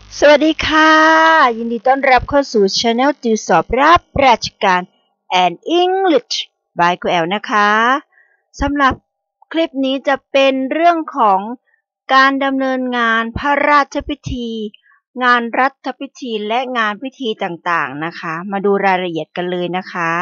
สวัสดีค่ะยินดีต้อนรับเข้าสู่ Channel ติวสอบรับราชการ and English by ครูแอลนะคะสำหรับคลิปนี้จะเป็นเรื่องของการดำเนินงานพระราชพิธีงานรัฐพิธีและงานพิธีต่างๆนะคะมาดูรายละเอียดกันเลยนะคะ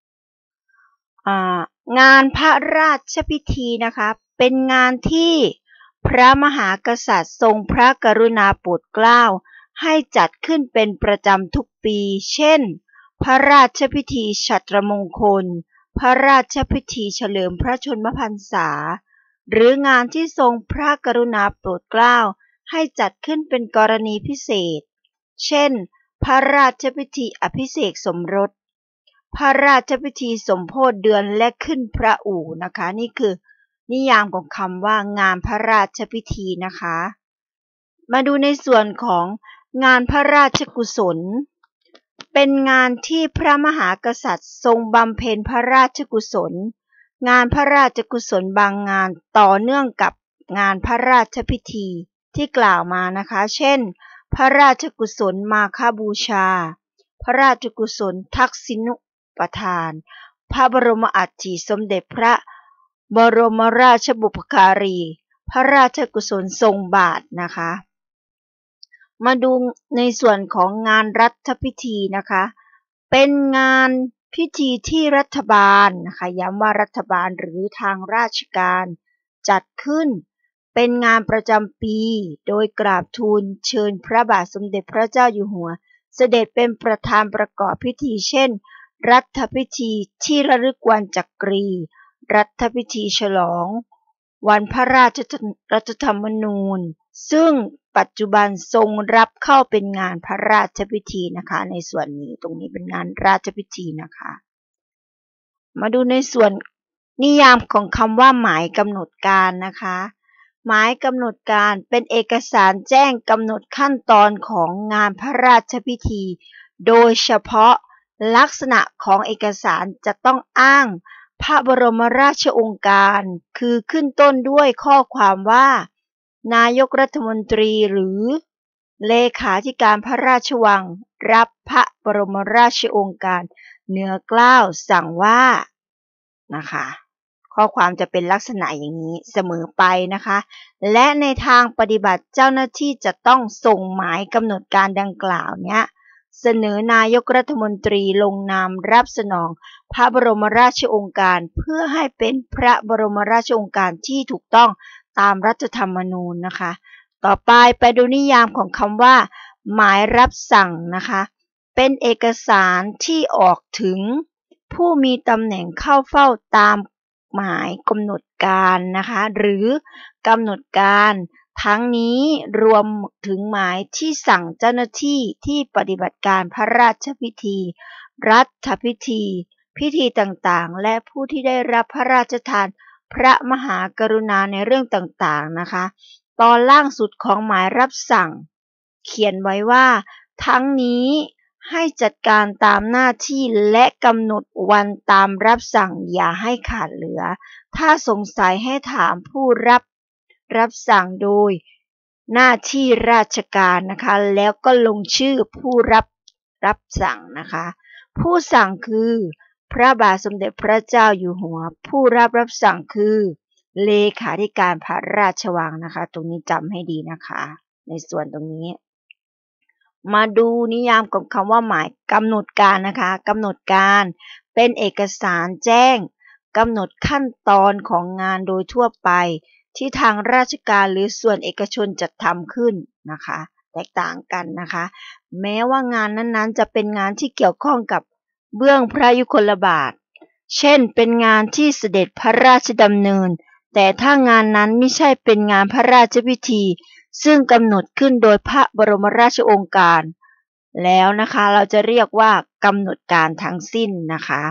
งานพระราชพิธีนะคะเป็นงานที่พระมหากษัตริย์ทรงพระกรุณาโปรดเกล้าให้จัดขึ้นเป็นประจำทุกปีเช่นพระราชพิธีฉัตรมงคลพระราชพิธีเฉลิมพระชนมพรรษาหรืองานที่ทรงพระกรุณาโปรดเกล้าให้จัดขึ้นเป็นกรณีพิเศษเช่นพระราชพิธีอภิเษกสมรสพระราชพิธีสมโภชเดือนและขึ้นพระอู่นะคะนี่คือนิยามของคำว่างานพระราชพิธีนะคะมาดูในส่วนของงานพระราชกุศลเป็นงานที่พระมหากษัตริย์ทรงบำเพ็ญพระราชกุศลงานพระราชกุศลบางงานต่อเนื่องกับงานพระราชพิธีที่กล่าวมานะคะเช่นพระราชกุศลมาฆบูชาพระราชกุศลทักษิณุปทานพระบรมอัฐิสมเด็จพระบรมราชบุพการีพระราชกุศลทรงบาทนะคะมาดูในส่วนของงานรัฐพิธีนะคะเป็นงานพิธีที่รัฐบาลนะคะย้ำว่ารัฐบาลหรือทางราชการจัดขึ้นเป็นงานประจำปีโดยกราบทูลเชิญพระบาทสมเด็จพระเจ้าอยู่หัวเสด็จเป็นประธานประกอบพิธีเช่นรัฐพิธีที่ระลึกวันจักรีรัฐพิธีฉลองวันพระราชรัฐธรรมนูญซึ่งปัจจุบันทรงรับเข้าเป็นงานพระราชพิธีนะคะในส่วนนี้ตรงนี้เป็นงานราชพิธีนะคะมาดูในส่วนนิยามของคำว่าหมายกำหนดการนะคะหมายกำหนดการเป็นเอกสารแจ้งกำหนดขั้นตอนของงานพระราชพิธีโดยเฉพาะลักษณะของเอกสารจะต้องอ้างพระบรมราชโองการคือขึ้นต้นด้วยข้อความว่านายกรัฐมนตรีหรือเลขาธิการพระราชวังรับพระบรมราชโองการเหนือเกล้าสั่งว่านะคะข้อความจะเป็นลักษณะอย่างนี้เสมอไปนะคะและในทางปฏิบัติเจ้าหน้าที่จะต้องส่งหมายกำหนดการดังกล่าวเนี้ยเสนอนายกรัฐมนตรีลงนามรับสนองพระบรมราชโองการเพื่อให้เป็นพระบรมราชโองการที่ถูกต้องตามรัฐธรรมนูญนะคะต่อไปดูนิยามของคำว่าหมายรับสั่งนะคะเป็นเอกสารที่ออกถึงผู้มีตำแหน่งเข้าเฝ้าตามหมายกำหนดการนะคะหรือกำหนดการทั้งนี้รวมถึงหมายที่สั่งเจ้าหน้าที่ที่ปฏิบัติการพระราชพิธีรัฐพิธีพิธีต่างๆและผู้ที่ได้รับพระราชทานพระมหากรุณาในเรื่องต่างๆนะคะตอนล่างสุดของหมายรับสั่งเขียนไว้ว่าทั้งนี้ให้จัดการตามหน้าที่และกำหนดวันตามรับสั่งอย่าให้ขาดเหลือถ้าสงสัยให้ถามผู้รับสั่งโดยหน้าที่ราชการนะคะแล้วก็ลงชื่อผู้รับสั่งนะคะผู้สั่งคือพระบาทสมเด็จพระเจ้าอยู่หัวผู้รับสั่งคือเลขาธิการพระราชวังนะคะตรงนี้จำให้ดีนะคะในส่วนตรงนี้มาดูนิยามของคำว่าหมายกำหนดการนะคะกำหนดการเป็นเอกสารแจ้งกำหนดขั้นตอนของงานโดยทั่วไปที่ทางราชการหรือส่วนเอกชนจัดทำขึ้นนะคะแตกต่างกันนะคะแม้ว่างานนั้นๆจะเป็นงานที่เกี่ยวข้องกับเบื้องพระยุคลบาทเช่นเป็นงานที่เสด็จพระราชดำเนินแต่ถ้างานนั้นไม่ใช่เป็นงานพระราชพิธีซึ่งกำหนดขึ้นโดยพระบรมราชโองการแล้วนะคะเราจะเรียกว่ากำหนดการทั้งสิ้นนะคะ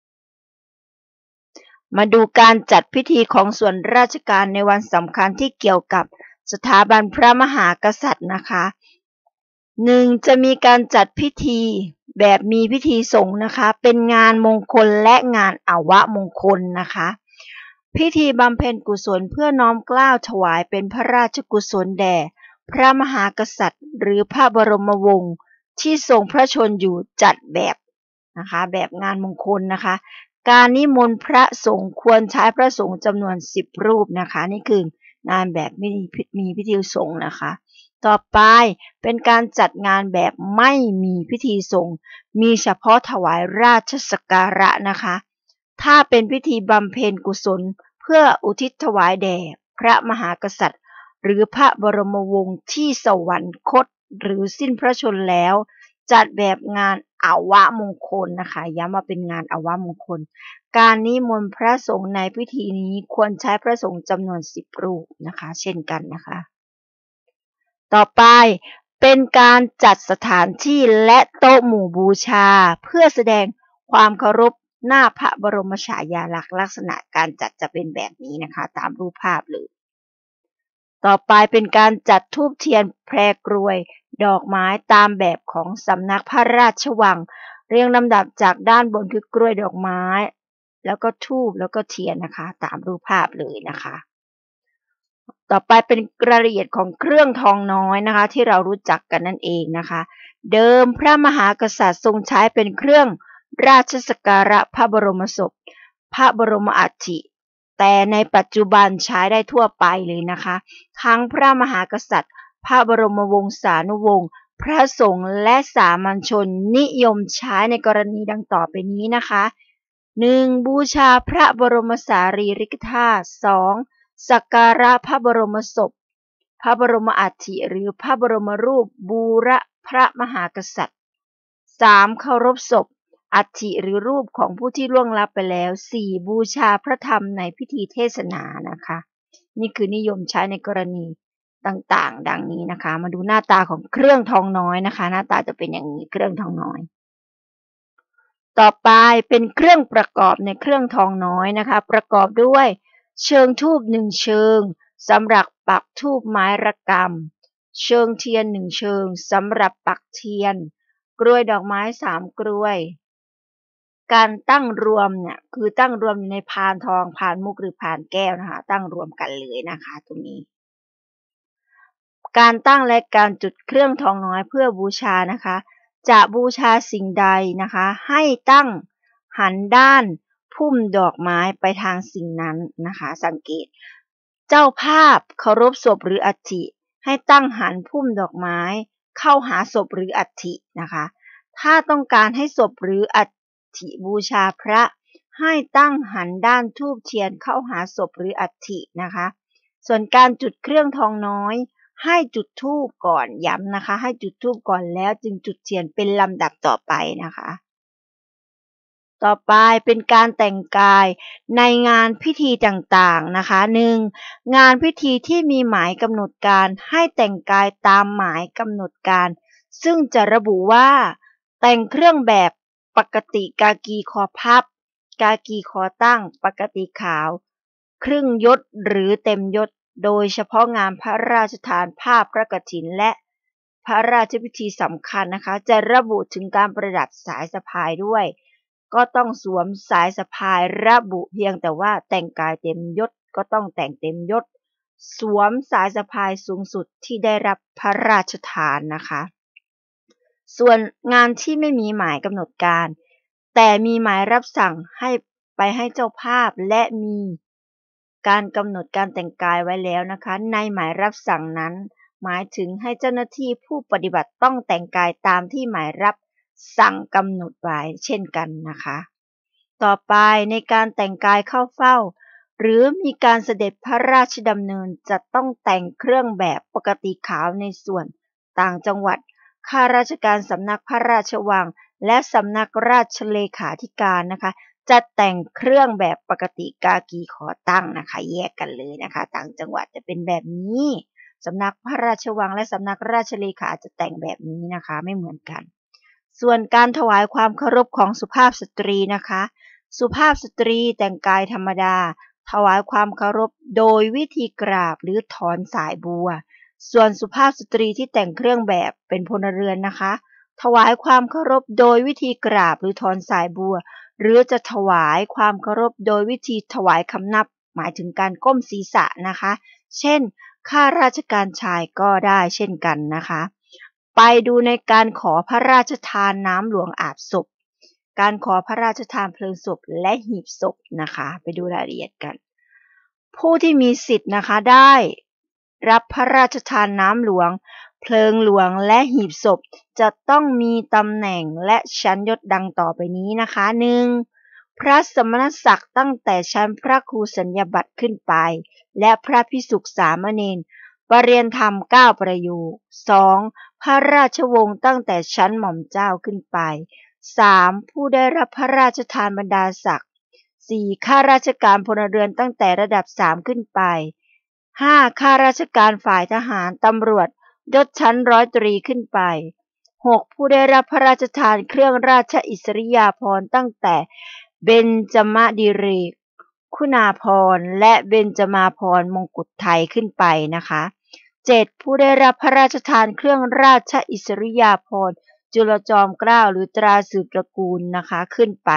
มาดูการจัดพิธีของส่วนราชการในวันสำคัญที่เกี่ยวกับสถาบันพระมหากษัตริย์นะคะ1จะมีการจัดพิธีแบบมีพิธีสงฆ์นะคะเป็นงานมงคลและงานอวมงคลนะคะพิธีบำเพ็ญกุศลเพื่อน้อมเกล้าถวายเป็นพระราชกุศลแด่พระมหากษัตริย์หรือพระบรมวงศ์ที่ทรงพระชนอยู่จัดแบบนะคะแบบงานมงคลนะคะการนิมนต์พระสงฆ์ควรใช้พระสงฆ์จำนวน10รูปนะคะนี่คืองานแบบมีพิธีสงฆ์นะคะต่อไปเป็นการจัดงานแบบไม่มีพิธีสงฆ์มีเฉพาะถวายราชสักการะนะคะถ้าเป็นพิธีบำเพ็ญกุศลเพื่ออุทิศถวายแด่พระมหากษัตริย์หรือพระบรมวงศ์ที่สวรรคตหรือสิ้นพระชนแล้วจัดแบบงานอวมงคลนะคะย้ำว่าเป็นงานอวมงคลการนิมนต์พระสงฆ์ในพิธีนี้ควรใช้พระสงฆ์จำนวน10รูปนะคะเช่นกันนะคะต่อไปเป็นการจัดสถานที่และโต๊ะหมู่บูชาเพื่อแสดงความเคารพหน้าพระบรมฉายาลักษณ์ลักษณะการจัดจะเป็นแบบนี้นะคะตามรูปภาพเลยต่อไปเป็นการจัดธูปเทียนแพรกรวยดอกไม้ตามแบบของสำนักพระราชวังเรียงลำดับจากด้านบนคือกล้วยดอกไม้แล้วก็ธูปแล้วก็เทียนนะคะตามรูปภาพเลยนะคะต่อไปเป็นรายละเอียดของเครื่องทองน้อยนะคะที่เรารู้จักกันนั่นเองนะคะเดิมพระมหากษัตริย์ทรงใช้เป็นเครื่องราชสักการะพระบรมศพพระบรมอัฐิแต่ในปัจจุบันใช้ได้ทั่วไปเลยนะคะทั้งพระมหากษัตริย์พระบรมวงศานุวงศ์พระสงฆ์และสามัญชนนิยมใช้ในกรณีดังต่อไปนี้นะคะ 1. บูชาพระบรมสารีริกธาตุ 2. สักการะพระบรมศพพระบรมอัฐิหรือพระบรมรูปบูรพระมหากษัตริย์ 3. เคารพศพอัฐิหรือรูปของผู้ที่ล่วงลับไปแล้ว 4. บูชาพระธรรมในพิธีเทศนานะคะนี่คือนิยมใช้ในกรณีต่างๆดังนี้นะคะมาดูหน้าตาของเครื่องทองน้อยนะคะหน้าตาจะเป็นอย่างนี้เครื่องทองน้อยต่อไปเป็นเครื่องประกอบในเครื่องทองน้อยนะคะประกอบด้วยเชิงธูป1เชิงสำหรับปักธูปไม้ระกำเชิงเทียน1เชิงสำหรับปักเทียนกล้วยดอกไม้3กล้วยการตั้งรวมเนี่ยคือตั้งรวมอยู่ในพานทองพานมุกหรือพานแก้วนะคะตั้งรวมกันเลยนะคะตรงนี้การตั้งและการจุดเครื่องทองน้อยเพื่อบูชานะคะจะบูชาสิ่งใดนะคะให้ตั้งหันด้านพุ่มดอกไม้ไปทางสิ่งนั้นนะคะสังเกตเจ้าภาพเคารพศพหรืออัฐิให้ตั้งหันพุ่มดอกไม้เข้าหาศพหรืออัฐินะคะถ้าต้องการให้ศพหรืออัฐิบูชาพระให้ตั้งหันด้านธูปเทียนเข้าหาศพหรืออัฐินะคะส่วนการจุดเครื่องทองน้อยให้จุดธูปก่อนย้ำนะคะให้จุดธูปก่อนแล้วจึงจุดเทียนเป็นลำดับต่อไปนะคะต่อไปเป็นการแต่งกายในงานพิธีต่างๆนะคะ 1. งานพิธีที่มีหมายกำหนดการให้แต่งกายตามหมายกำหนดการซึ่งจะระบุว่าแต่งเครื่องแบบปกติกากีคอพับกากีคอตั้งปกติขาวครึ่งยศหรือเต็มยศโดยเฉพาะงานพระราชทานผ้าพระกฐินและพระราชพิธีสำคัญนะคะจะระบุถึงการประดับสายสะพายด้วยก็ต้องสวมสายสะพายระบุเพียงแต่ว่าแต่งกายเต็มยศก็ต้องแต่งเต็มยศสวมสายสะพายสูงสุดที่ได้รับพระราชทานนะคะส่วนงานที่ไม่มีหมายกำหนดการแต่มีหมายรับสั่งให้ไปให้เจ้าภาพและมีการกำหนดการแต่งกายไว้แล้วนะคะในหมายรับสั่งนั้นหมายถึงให้เจ้าหน้าที่ผู้ปฏิบัติต้องแต่งกายตามที่หมายรับสั่งกำหนดไว้เช่นกันนะคะต่อไปในการแต่งกายเข้าเฝ้าหรือมีการเสด็จพระราชดำเนินจะต้องแต่งเครื่องแบบปกติขาวในส่วนต่างจังหวัดข้าราชการสำนักพระราชวังและสำนักราชเลขาธิการนะคะจะแต่งเครื่องแบบปกติกากีขอตั้งนะคะแยกกันเลยนะคะต่างจังหวัดจะเป็นแบบนี้สำนักพระราชวังและสำนักราชเลขาจะแต่งแบบนี้นะคะไม่เหมือนกันส่วนการถวายความเคารพของสุภาพสตรีนะคะสุภาพสตรีแต่งกายธรรมดาถวายความเคารพโดยวิธีกราบหรือถอนสายบัวส่วนสุภาพสตรีที่แต่งเครื่องแบบเป็นพลเรือนนะคะถวายความเคารพโดยวิธีกราบหรือถอนสายบัวหรือจะถวายความเคารพโดยวิธีถวายคำนับหมายถึงการก้มศีรษะนะคะเช่นข้าราชการชายก็ได้เช่นกันนะคะไปดูในการขอพระราชทานน้ำหลวงอาบศพการขอพระราชทานเพลิงศพและหีบศพนะคะไปดูรายละเอียดกันผู้ที่มีสิทธิ์นะคะได้รับพระราชทานน้ำหลวงเพลิงหลวงและหีบศพจะต้องมีตำแหน่งและชั้นยศดังต่อไปนี้นะคะ 1. พระสมณศักดิ์ตั้งแต่ชั้นพระครูสัญญาบัตรขึ้นไปและพระภิกษุสามเณรปรริยนธรรม9ประโยค 2. พระราชวงศ์ตั้งแต่ชั้นหม่อมเจ้าขึ้นไป 3. ผู้ได้รับพระราชทานบรรดาศักดิ์ 4. ข้าราชการพลเรือนตั้งแต่ระดับ3ขึ้นไป 5. ข้าราชการฝ่ายทหารตำรวจยศชั้นร้อยตรีขึ้นไป 6. ผู้ได้รับพระราชทานเครื่องราชอิสริยาภรณ์ตั้งแต่เบญจมดิเรกคุณาภรณ์และเบญจมาภรณ์มงกุฎไทยขึ้นไปนะคะ 7. ผู้ได้รับพระราชทานเครื่องราชอิสริยาภรณ์จุลจอมเกล้าหรือตราสืบตระกูลนะคะขึ้นไป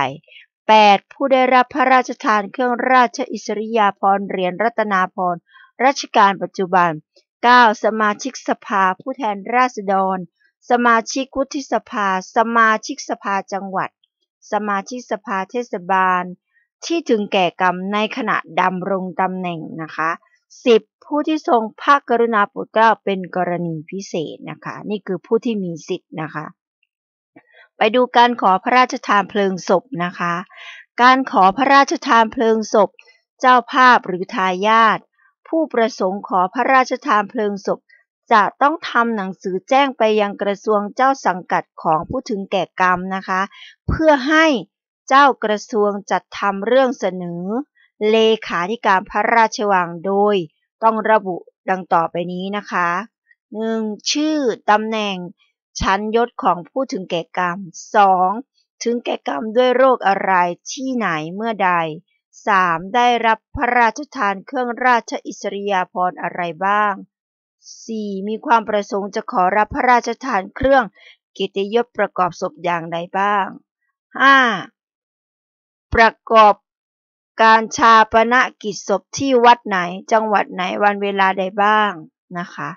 8. ผู้ได้รับพระราชทานเครื่องราชอิสริยาภรณ์เหรียญรัตนาภรณ์รัชกาลปัจจุบัน 9. สมาชิกสภาผู้แทนราษฎรสมาชิกวุฒิสภาสมาชิกสภาจังหวัดสมาชิกสภาเทศบาลที่ถึงแก่กรรมในขณะดำรงตำแหน่งนะคะ 10. ผู้ที่ทรงพระกรุณาโปรดเกล้าเป็นกรณีพิเศษนะคะนี่คือผู้ที่มีสิทธิ์นะคะไปดูการขอพระราชทานเพลิงศพนะคะการขอพระราชทานเพลิงศพเจ้าภาพหรือทายาทผู้ประสงค์ขอพระราชทานเพลิงศพจะต้องทำหนังสือแจ้งไปยังกระทรวงเจ้าสังกัดของผู้ถึงแก่กรรมนะคะเพื่อให้เจ้ากระทรวงจัดทำเรื่องเสนอเลขาธิการพระราชวังโดยต้องระบุดังต่อไปนี้นะคะ 1. ชื่อตำแหน่งชั้นยศของผู้ถึงแก่กรรม 2. ถึงแก่กรรมด้วยโรคอะไรที่ไหนเมื่อใด 3. ได้รับพระราชทานเครื่องราชอิสริยาภรณ์อะไรบ้าง 4. มีความประสงค์จะขอรับพระราชทานเครื่องเกียรติยศประกอบศพอย่างใดบ้าง 5. ประกอบการชาปนกิจศพที่วัดไหนจังหวัดไหนวันเวลาใดบ้างนะคะ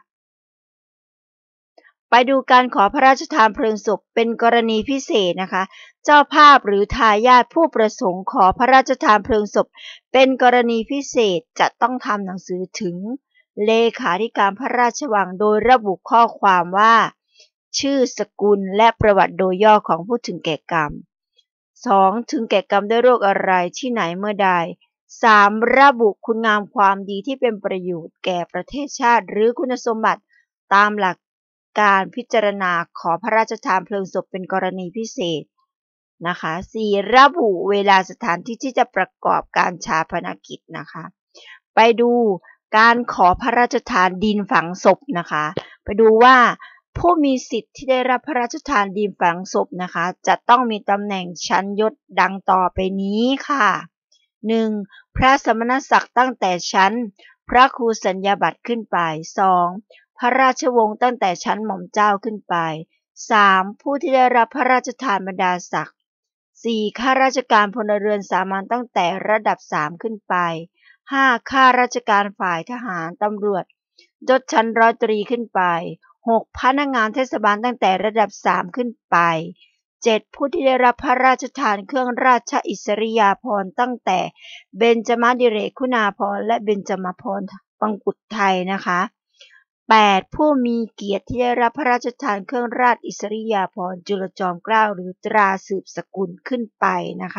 ไปดูการขอพระราชทานเพลิงศพเป็นกรณีพิเศษนะคะเจ้าภาพหรือทายาทผู้ประสงค์ขอพระราชทานเพลิงศพเป็นกรณีพิเศษจะต้องทำหนังสือถึงเลขาธิการพระราชวังโดยระบุข้อความว่าชื่อสกุลและประวัติโดยย่อของผู้ถึงแก่กรรม 2. ถึงแก่กรรมด้วยโรคอะไรที่ไหนเมื่อใด 3. ระบุคุณงามความดีที่เป็นประโยชน์แก่ประเทศชาติหรือคุณสมบัติตามหลักการพิจารณาขอพระราชทานเพลิงศพเป็นกรณีพิเศษนะคะ 4. ระบุเวลาสถานที่ที่จะประกอบการชาปนกิจนะคะไปดูการขอพระราชทานดินฝังศพนะคะไปดูว่าผู้มีสิทธิ์ที่ได้รับพระราชทานดินฝังศพนะคะจะต้องมีตำแหน่งชั้นยศดังต่อไปนี้ค่ะ 1. พระสมณศักดิ์ตั้งแต่ชั้นพระครูสัญญาบัตรขึ้นไป 2. พระราชวงศ์ตั้งแต่ชั้นหม่อมเจ้าขึ้นไป 3. ผู้ที่ได้รับพระราชทานบรรดาศักดิ์ 4. ข้าราชการพลเรือนสามัญตั้งแต่ระดับ3ขึ้นไป 5. ข้าราชการฝ่ายทหารตำรวจยศชั้นร้อยตรีขึ้นไป 6. พนักงานเทศบาลตั้งแต่ระดับ3ขึ้นไป 7. ผู้ที่ได้รับพระราชทานเครื่องราชอิสริยาภรณ์ตั้งแต่เบญจมดิเรกคุณาภรณ์และเบญจมาภรณ์มงกุฎไทยนะคะ 8. ผู้มีเกียรติที่ได้รับพระราชทานเครื่องราชอิสริยาภรณ์จุลจอมเกล้าหรือตราสืบสกุลขึ้นไปนะคะ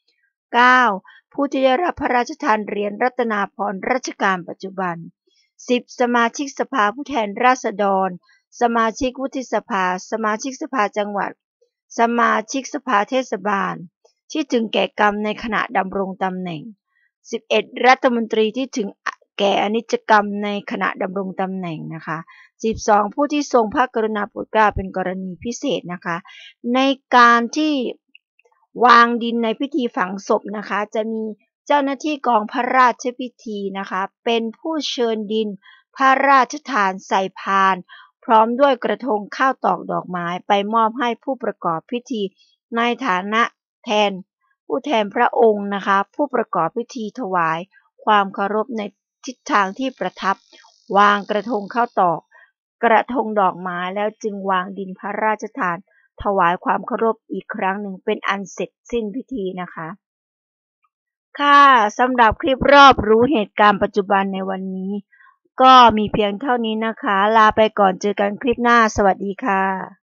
9. ผู้ที่ได้รับพระราชทานเหรียญรัตนาภรณ์รัชกาลปัจจุบัน 10. สมาชิกสภาผู้แทนราษฎรสมาชิกวุฒิสภาสมาชิกสภาจังหวัดสมาชิกสภาเทศบาลที่ถึงแก่กรรมในขณะดำรงตำแหน่ง 11. รัฐมนตรีที่ถึงแก่อนิจกรรมในขณะดำรงตำแหน่งนะคะ 12. ผู้ที่ทรงพระกรุณาโปรดเกล้าเป็นกรณีพิเศษนะคะในการที่วางดินในพิธีฝังศพนะคะจะมีเจ้าหน้าที่กองพระราชพิธีนะคะเป็นผู้เชิญดินพระราชทานใส่พานพร้อมด้วยกระทงข้าวตอกดอกไม้ไปมอบให้ผู้ประกอบพิธีในฐานะผู้แทนพระองค์นะคะผู้ประกอบพิธีถวายความเคารพในทิศทางที่ประทับวางกระทงข้าวตอกกระทงดอกไม้แล้วจึงวางดินพระราชทานถวายความเคารพอีกครั้งหนึ่งเป็นอันเสร็จสิ้นพิธีนะคะค่ะสำหรับคลิปรอบรู้เหตุการณ์ปัจจุบันในวันนี้ก็มีเพียงเท่านี้นะคะลาไปก่อนเจอกันคลิปหน้าสวัสดีค่ะ